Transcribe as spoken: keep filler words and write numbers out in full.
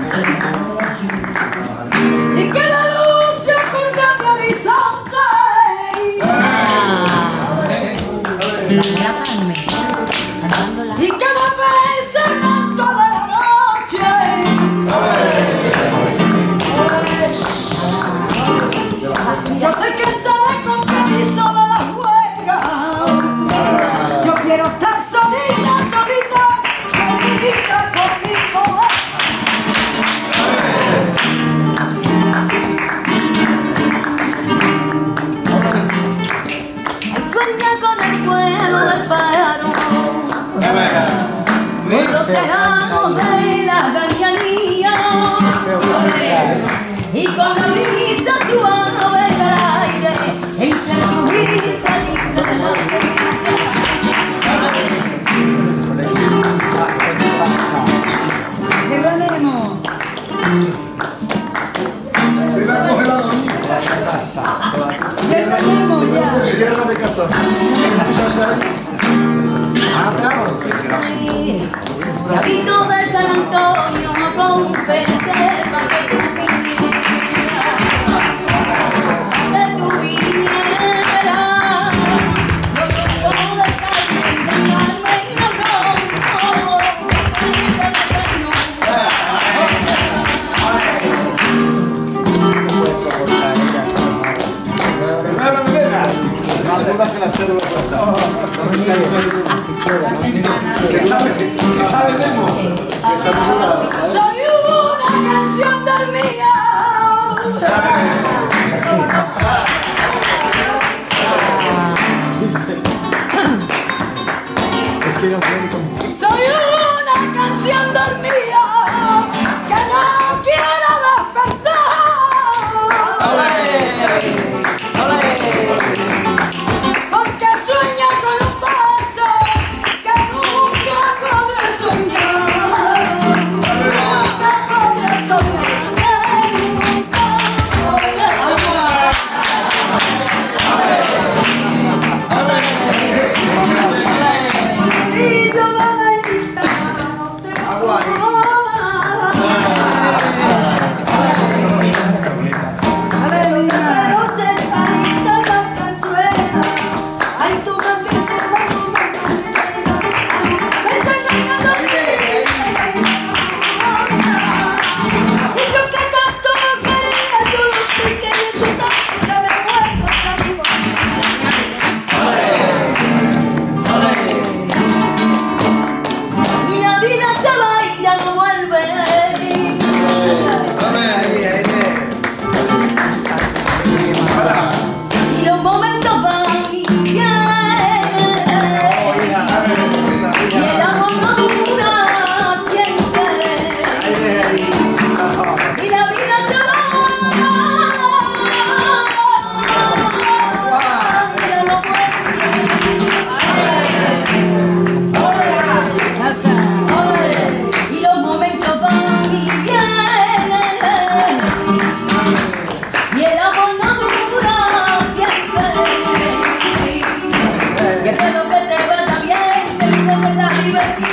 Y que la luz se oculta mi horizonte. Y que me pese el manto de la noche. Yo estoy cansada de compromiso de la juega. Yo quiero estar solita, solita, solita conmigo. Sueña con el vuelo del pájaro, con los tejados de la galería, y con la brisa suave del aire, entre la brisa libre de la ¡qué ganemos! Se la coge la dormida. ¡Qué ganemos ya! Guerra de casa. Gabito de San Antonio, confesé para que tú vinieras, que tú vinieras. Yo tronco de Carmen, de Carmen, yo tronco que la cédula corta. ¿Qué sabe? ¿Qué sabe Nemo? Soy una canción del mío. Soy una canción dormida que no quiero despertar. Porque sueña con un paso que nunca podré soñar. Nunca podré soñar. Nunca podré soñar. Y yo la bendita no te puedo dar. Pero sentadita en la cazuela, ay, tú me que tú me me estás engañando a mí. Y yo que tanto no quería, yo lo estoy queriendo tanto que me vuelvo hasta mi boca. Y la vida se va y ya no vuelve. Y los momentos van y vienen, y el amor no dura siempre, y la vida se va, ya no vuelve. Y los momentos van y vienen, y el amor no dura siempre. Y espero que te vaya bien, seguro que estás divertido.